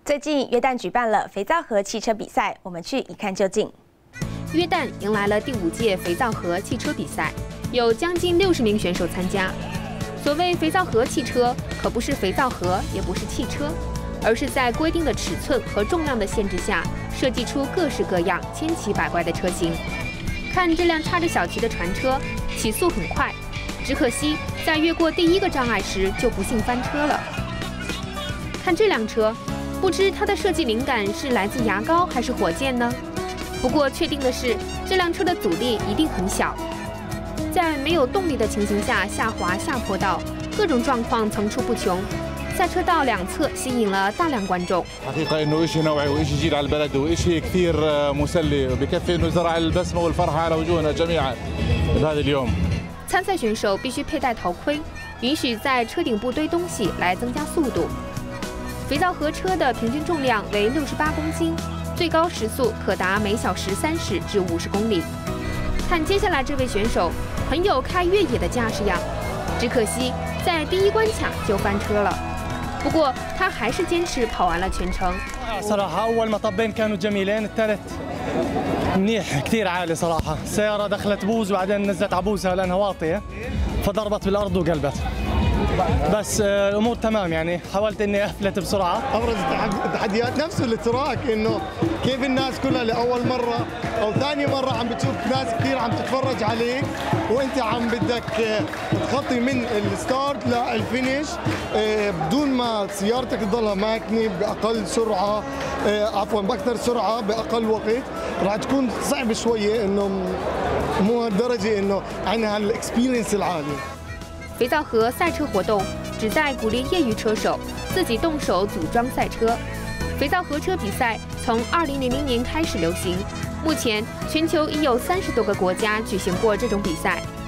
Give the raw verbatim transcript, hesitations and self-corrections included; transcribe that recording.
最近约旦举办了肥皂盒汽车比赛，我们去一看究竟。 约旦迎来了第五届肥皂盒汽车比赛，有将近六十名选手参加。所谓肥皂盒汽车，可不是肥皂盒，也不是汽车，而是在规定的尺寸和重量的限制下，设计出各式各样、千奇百怪的车型。看这辆插着小旗的船车，起速很快，只可惜在越过第一个障碍时就不幸翻车了。看这辆车。 不知它的设计灵感是来自牙膏还是火箭呢？不过确定的是，这辆车的阻力一定很小。在没有动力的情形下下滑下坡道，各种状况层出不穷。赛车道两侧吸引了大量观众。 حقيقة إنه إشي نوعي وإشي جديد على البلد وإشي كثير مسلي وبكفي إنه زرع البسمة والفرحة على وجوهنا جميعا بهذا اليوم。 参赛选手必须佩戴头盔，允许在车顶部堆东西来增加速度。 肥皂盒车的平均重量为六十八公斤，最高时速可达每小时三十至五十公里。看接下来这位选手，很有开越野的架势呀，只可惜在第一关卡就翻车了。不过他还是坚持跑完了全程。 صراحة أول مطبين كانوا جميلين، الثالث منيح كثير عالي صراحة، السيارة دخلت بوز وبعدين نزلت عبوزها لأنها واطية فضربت بالأرض وقلبت. بس الامور تمام يعني حاولت اني افلت بسرعه. ابرز التحديات نفسه التراك انه كيف الناس كلها لاول مره او ثاني مره عم بتشوف ناس كثير عم تتفرج عليك وانت عم بدك تخطي من الستارت للفينيش بدون ما سيارتك تضلها ماكنه باقل سرعه عفوا باكثر سرعه باقل وقت راح تكون صعب شويه انه مو هالدرجه انه عندنا هالاكسبيرينس العالي. 肥皂盒赛车活动旨在鼓励业余车手自己动手组装赛车。肥皂盒车比赛从二零零零年开始流行，目前全球已有三十多个国家举行过这种比赛。